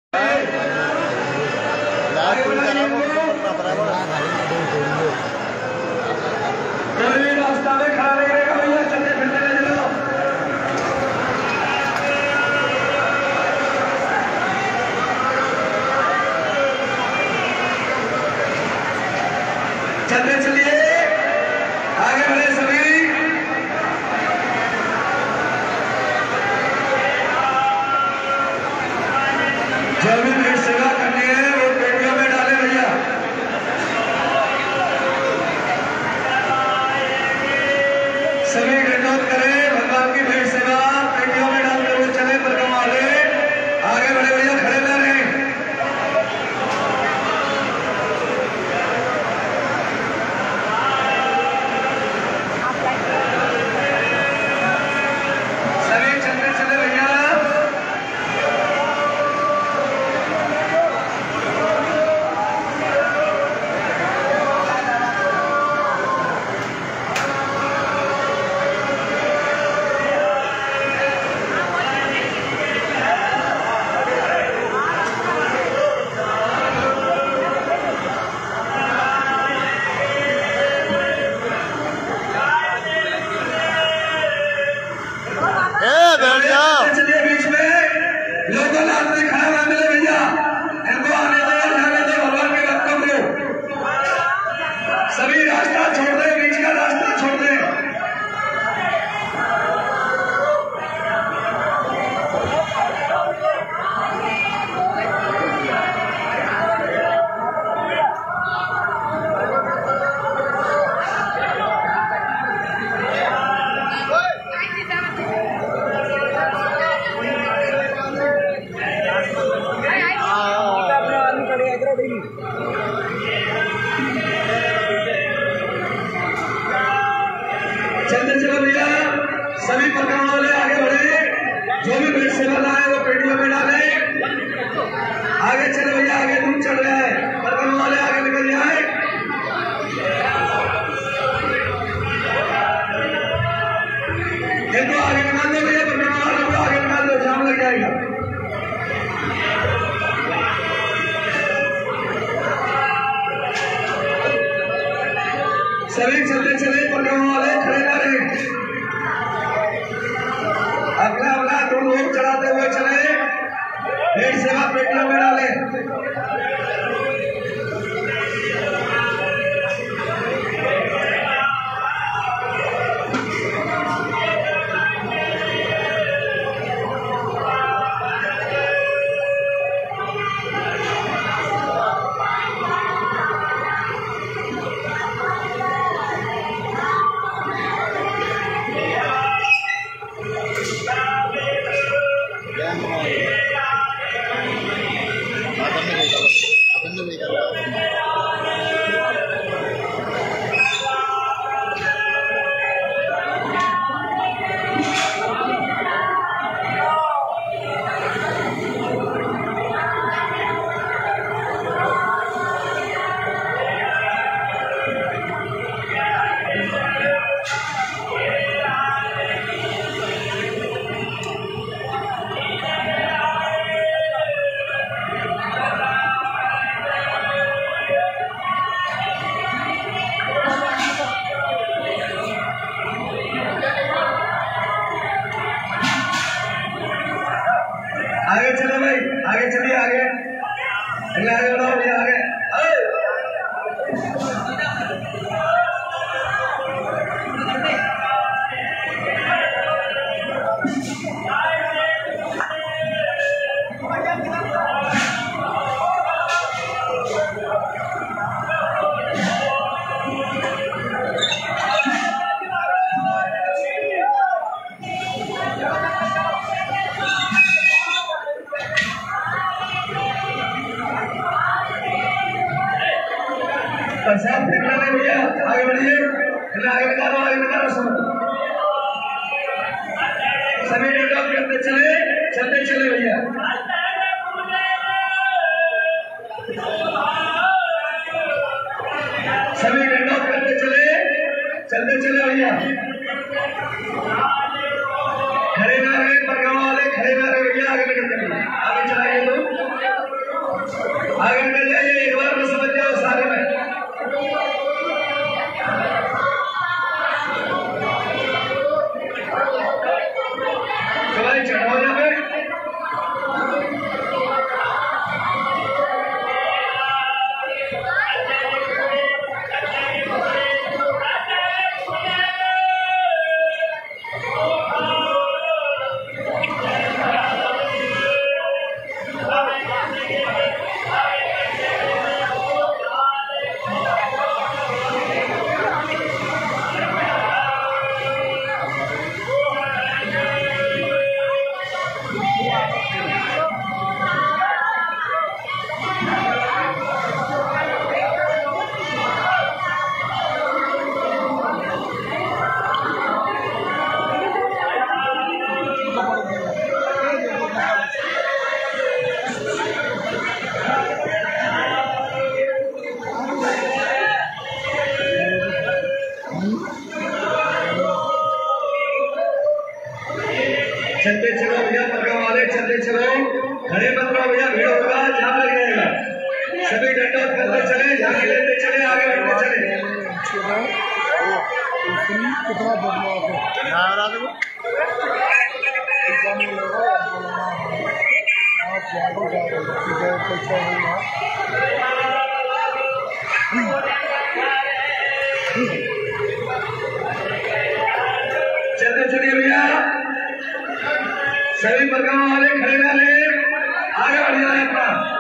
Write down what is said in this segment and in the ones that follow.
रास्ता में खड़ा नहीं रहेगा भैया, चलते फिरते रह जाओ। चलते चलिए, आगे बढ़े सभी। जो भी भेड़ सेवा करनी है वो पेटियों में डाले भैया। सभी विनोद करें, भगवान की भेड़ सेवा पेटियों में डालते हुए चले। परिक्रमा वाले आगे बढ़े भैया, खड़े न रहें। सभी चलते चले भैया। चलिए बीच में लोगों लाल में खड़ा ना मिले भैया, इनको आने दो, जाने दो भगवान के भक्तों को। सभी रास्ता छोड़ दे, बीच का रास्ता छोड़ दे। चलते चलो भैया, सभी परिक्रमा वाले आगे बढ़े। जो भी भेड़ सेवा लाए वो पेटियों में डाले। आगे चले भैया, आगे दूर चढ़ रहे हैं। परिक्रमा वाले आगे निकल जाए। इनको आगे निकाल दो भैया, परिक्रमा वालों को आगे निकाल दो, जाम लग जाएगा। सभी चलते चले, परिक्रमा वाले खड़े ना रहे। अगला अगला दो लोग चढ़ाते हुए चले, भेड़ सेवा पेटियों में डाले। आगे चले भाई, आगे चलिए, आगे आगे बढ़ाओ भैया, आगे। प्रसाद फेंकना नहीं भैया, आगे बढ़िए। आगे निकालो, आगे निकालो सब। सभी डेवलप करते चले, चलते चले भैया। सभी डेवलप करते चले, चलते चले भैया। खड़े ना रहे, परिक्रमा वाले खड़े ना रहे भैया, आगे निकल चलिए। आगे चलाइए लोग। आगे निकल जाइए, एक बार में समझ जाओ सारे में। चलो चढ़ाओ यहाँ पे। चलते चलो भैया, पकड़ वाले चलते चलो, खड़े मत रहो भैया, भीड़ होगा, जाम लग जाएगा। सभी दंडवत करते चले, झांकी लेते चले, आगे बढ़ते चले। कितना बदलाव चलते चलिए भैया, सभी परिक्रमा वाले खड़े वाले आगे बढ़ जाए अपना।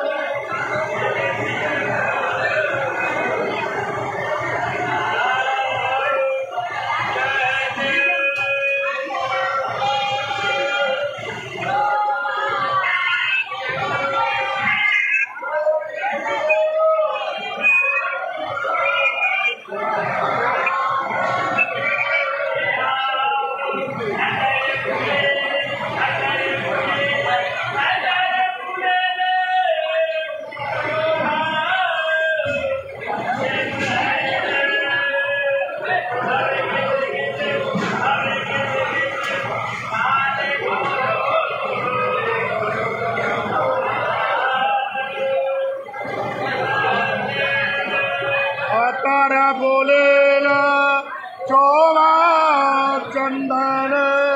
बोलेला चोला चंदन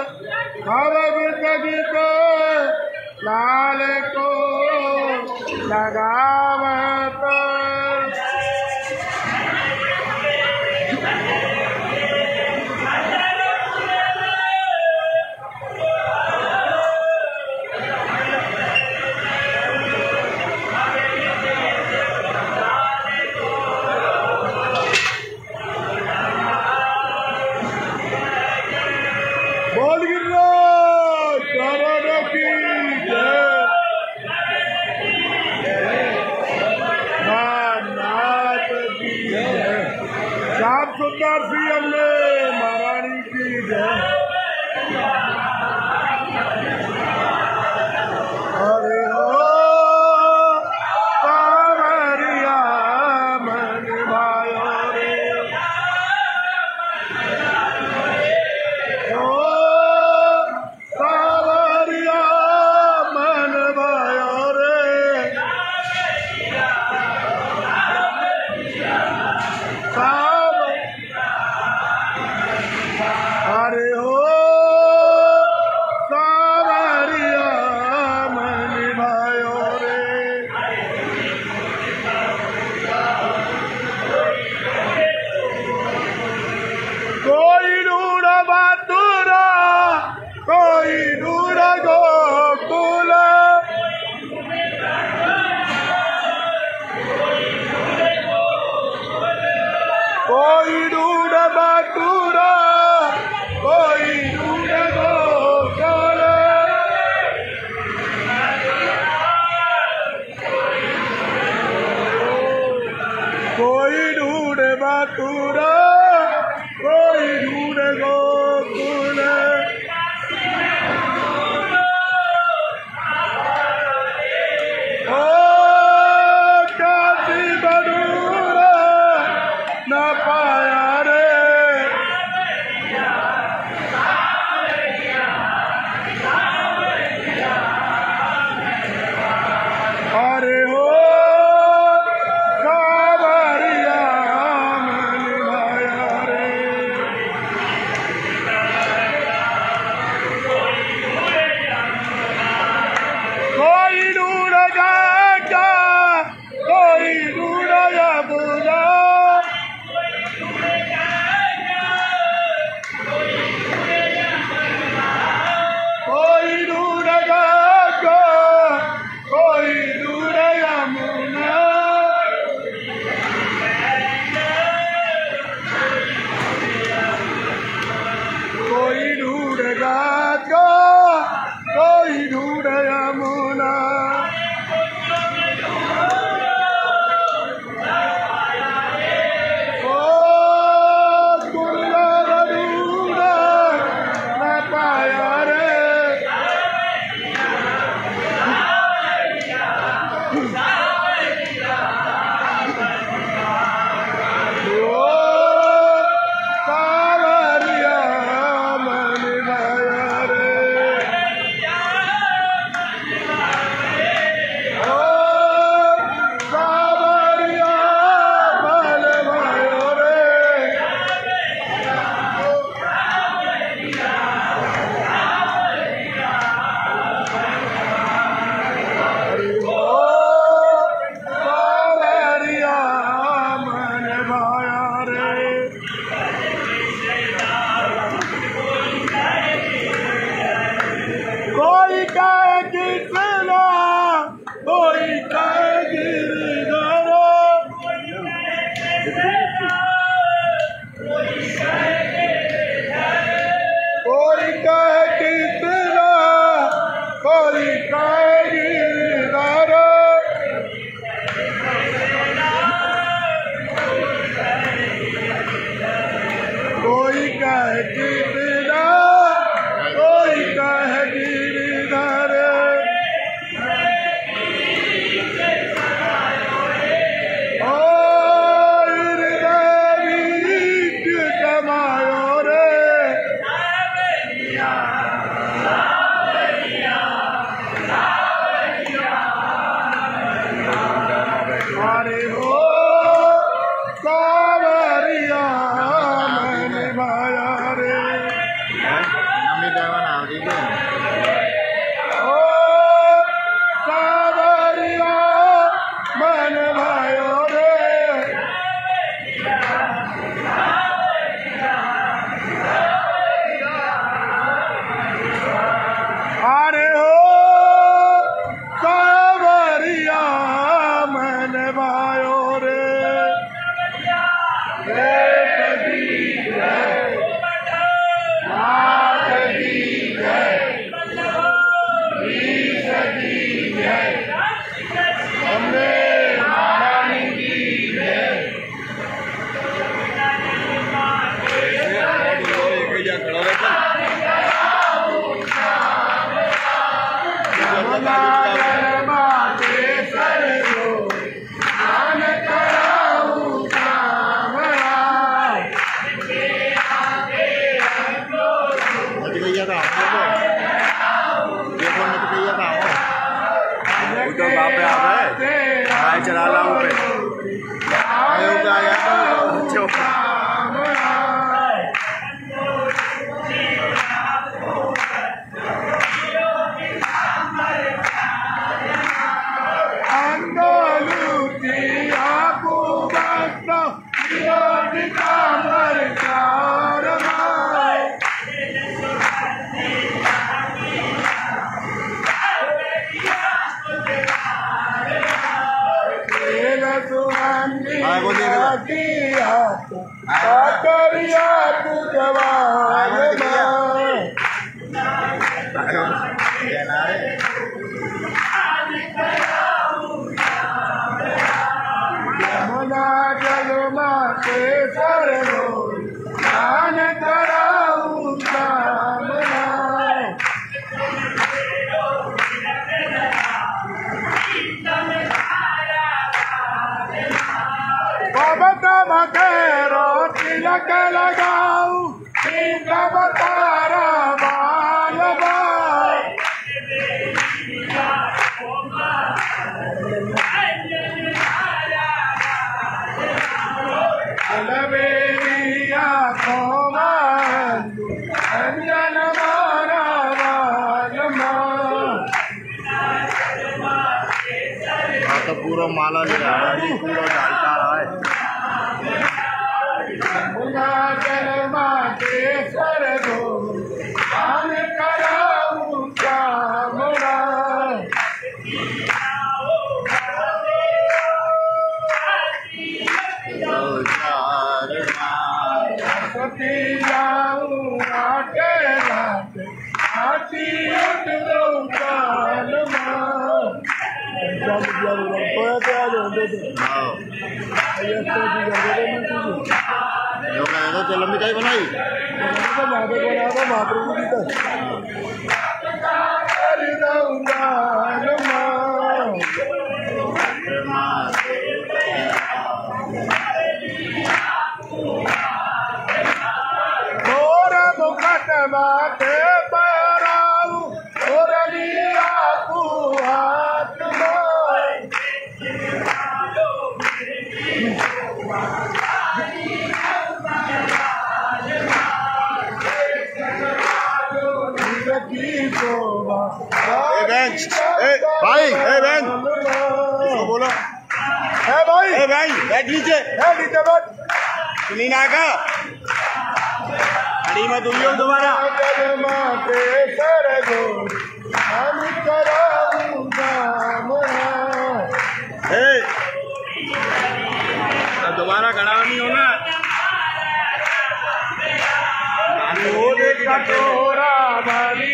गीत लाल को लगावत सुंदर सी हमने महारानी की जय। अरे हो कांवरिया मन भायो रे, ओ कांवरिया मन भायो रे, अरे हो कांवरिया मन भायो रे। कोई ढूंढ मथुरा, कोई ढूंढ गोकुल, कोई ढूंढ मथुरा, कोई ढूंढ गोकुल, कोई ढूंढ मथुरा, कोई ढूंढ गोकुल। ओ काशी मधुरा न पाया रे, अरे हो पे आ गए, गाय चला ला पे तो पूरा माला ले रहा है, पूरा डालता रहा है। जो लंबी चाय बनाई भाई, बोलो भाई, बैठ नीचे बैठ, सुनी ना का खड़ी मत हुई हो दोबारा। दोबारा खड़ा नहीं होना। कटोरा भरी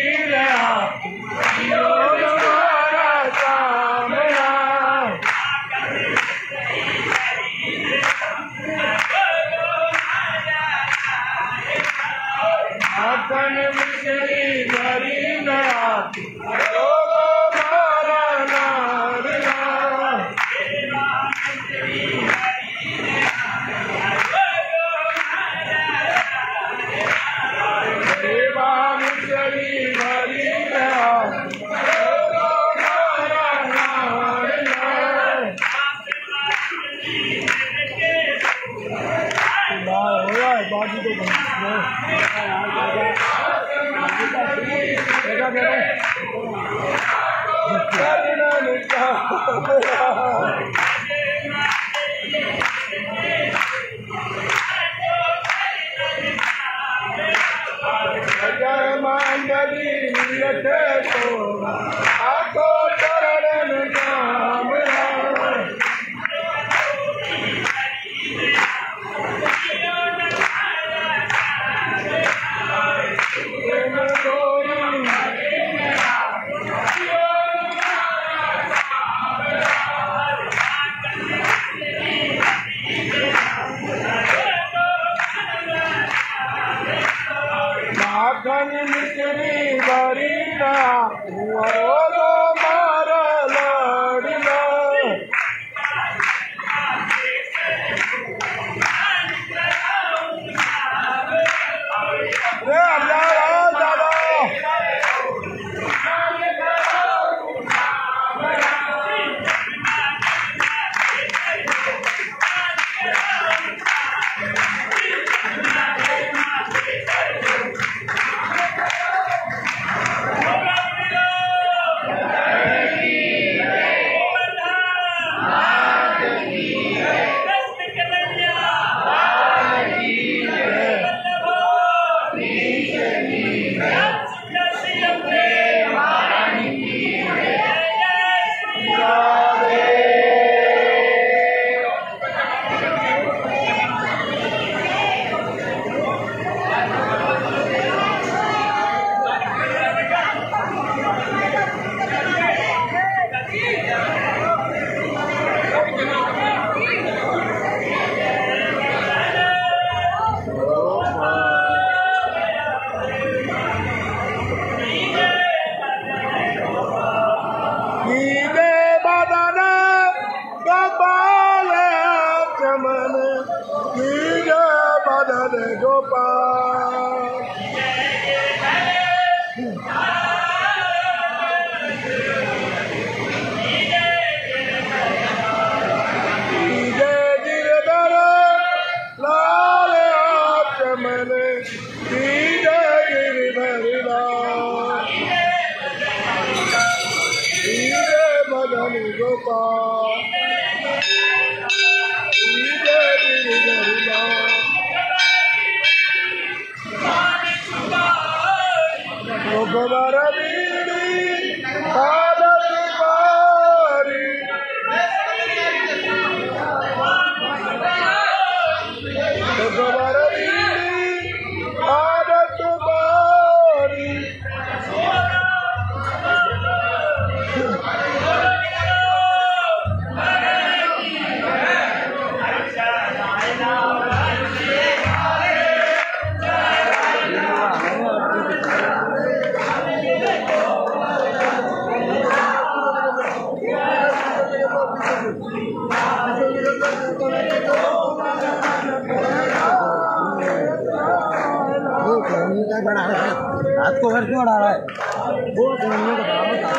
हाथ को घर क्यों उड़ा रहा है? वो समझने को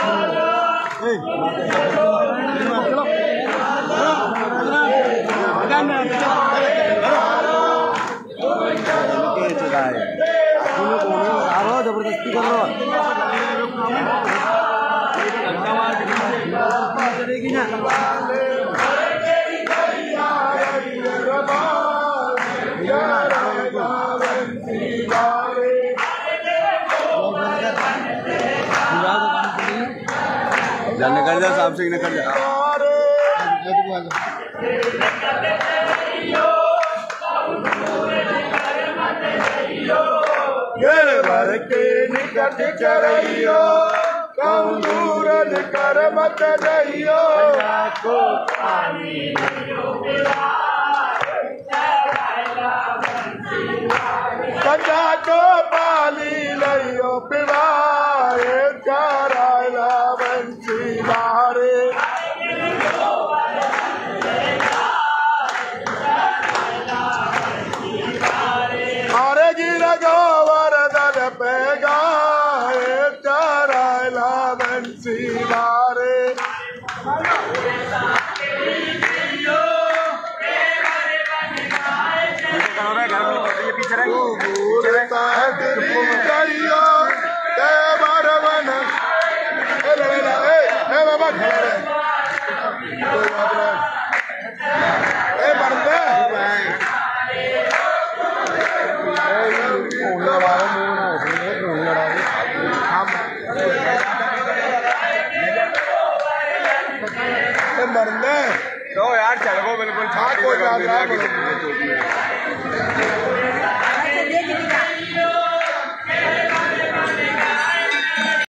जबरदस्ती कर रहा निकल जा साहब से निकल जा घर के निकट चरइयो कौन दूर कर मत जइयो को पानी कंजा को पाली लइयो पिवाए चरायला बंसी बारे अरे गिर गोवर्धन पे गाए चरायला बंसी बारे तो यार चल गो बिल्कुल